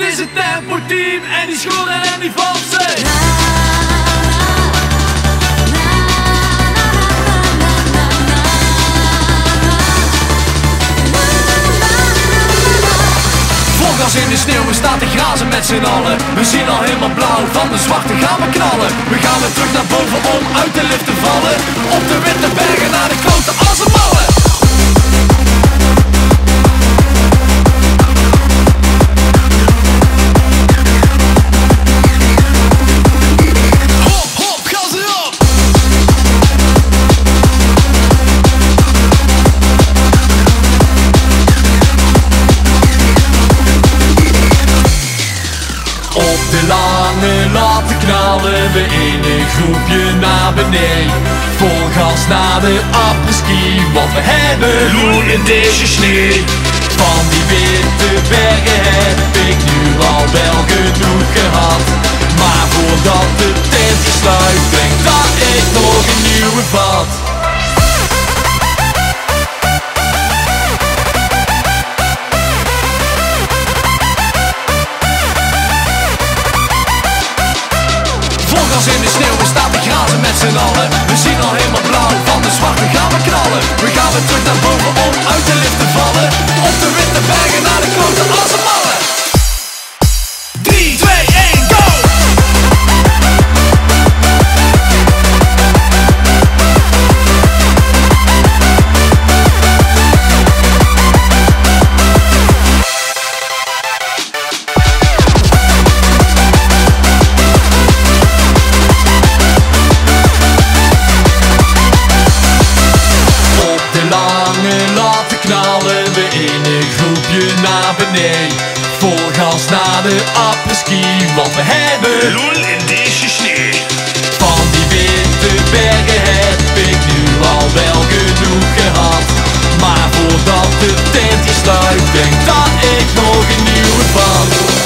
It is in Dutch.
is het Tempo Team en die schoenen en die valsen. Gas in de sneeuw, we staan te grazen met z'n allen. We zien al helemaal blauw, van de zwarte gaan we knallen. We gaan weer terug naar boven om uit de lift te vallen. Op de witte bergen naar de klote als een mallen. Hop, hop, gas erop! Op de lange latten knallen we in een groepje naar beneden. Vol gas naar de apres-ski, want we hebben loei in deze sneeuw. Van die witte bergen heb ik nu al wel genoeg gehad. Maar voordat de tent gesluit, denk dat ik nog een nieuwe vat. Gas in de sneeuw, we staan te grazen met z'n allen. We zien al helemaal blauw, van de zwarte gaan we knallen. We gaan weer terug naar boven om uit de lift te vallen. Op de witte bergen naar de klote als een mallen. 3, 2, 1, go! Knallen we in een groepje naar beneden. Vol gas naar de apres-ski, want we hebben lol in deze sneeuw. Van die witte bergen heb ik nu al wel genoeg gehad. Maar voordat de tent hier sluit, denk dat ik nog een nieuwe vat.